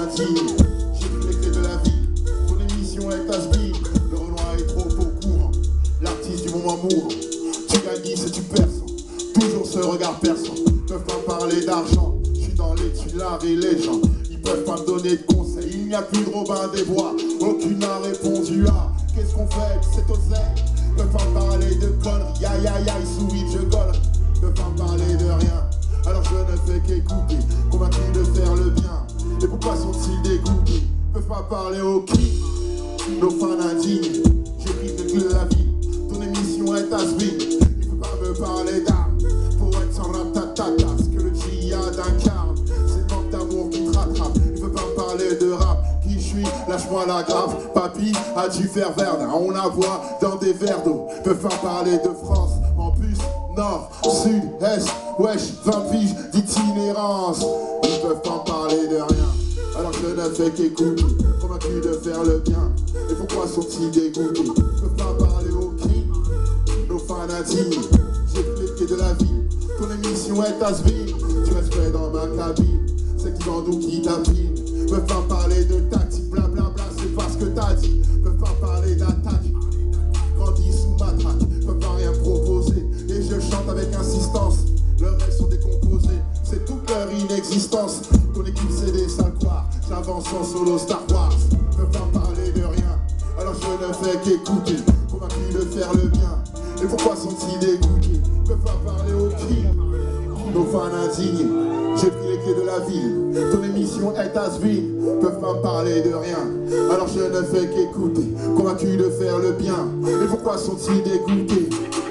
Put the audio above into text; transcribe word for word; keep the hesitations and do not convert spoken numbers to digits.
indigne. J'ai pris les clés de la vie. Ton émission est has-been. Le Renoir est trop au courant. L'artiste du moment mourant. Tu gagnes et tu perds. Toujours ce regard perçant. Peuvent pas parler d'argent. Je suis dans l'étude, l'art et les gens. Ils peuvent pas me donner de conseils. Il n'y a plus de Robin des Bois. Aucune n'a répondu à. Qu'est-ce qu'on fait avec cette oseille? Peuvent pas parler de conneries. Aïe aïe aïe, souris, je gole. Peuvent pas parler de rien. Alors je ne fais qu'écouter. Convaincu de faire le bien. Et pourquoi sont-ils dégoûtés? Peuvent pas parler au cri. Nos fans indignes. J'ai pris le clé de la vie. Ton émission est has-been. Il peut pas me parler d'âme. Pour être sans rap tatata. Ce que le djihad incarne. C'est le manque d'amour qui te rattrape. Il peut pas me parler de rap. Qui je suis? Lâche-moi la grave. Papy a dû faire Verdun. On la voit dans des verres d'eau. Peuvent pas parler de France. En plus, nord, sud, est, wesh, vingt piges d'itinérance. Ils peuvent pas parler de rien. Alors je ne fais qu'écouter. Convaincu de faire le bien. Et pourquoi sont-ils dégoûtés? Ils peuvent pas parler au cri. Nos fans indignes. J'ai pris les pieds de la vie. Ton émission est has-been. Tu restes dans ma cabine. C'est qui vendent ou qui tapine. Peuvent pas parler de tactique, blablabla, c'est pas ce que t'as dit. Peuvent pas parler d'attaque. Grandis sous matraque. Peuvent pas rien proposer. Et je chante avec insistance. Le reste sont décomposés. C'est toute leur inexistence. Ton équipe c'est des sales couards. J'avance en solo Star Wars. Peuvent pas parler de rien. Alors je ne fais qu'écouter. Convaincu de faire le bien. Et pourquoi sont-ils dégoûtés? Peuvent pas parler au cri. Nos fans indignes. J'ai pris les clés de la ville. Ton émission est has-been. Peuvent pas me parler de rien. Alors je ne fais qu'écouter. Convaincu de faire le bien. Et pourquoi sont-ils dégoûtés?